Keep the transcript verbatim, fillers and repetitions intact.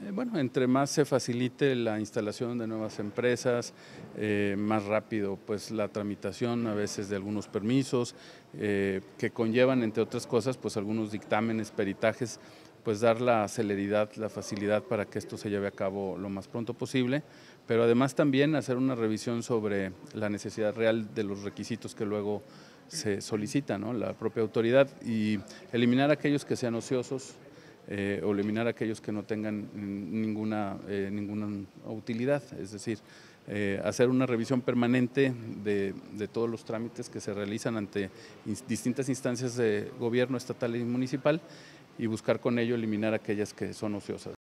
Eh, bueno, entre más se facilite la instalación de nuevas empresas, eh, más rápido pues la tramitación a veces de algunos permisos, eh, que conllevan, entre otras cosas, pues algunos dictámenes, peritajes, pues dar la celeridad, la facilidad para que esto se lleve a cabo lo más pronto posible, pero además también hacer una revisión sobre la necesidad real de los requisitos que luego se solicitan, ¿no?, la propia autoridad, y eliminar aquellos que sean ociosos, Eh, o eliminar aquellos que no tengan ninguna, eh, ninguna utilidad, es decir, eh, hacer una revisión permanente de, de todos los trámites que se realizan ante ins- distintas instancias de gobierno estatal y municipal y buscar con ello eliminar aquellas que son ociosas.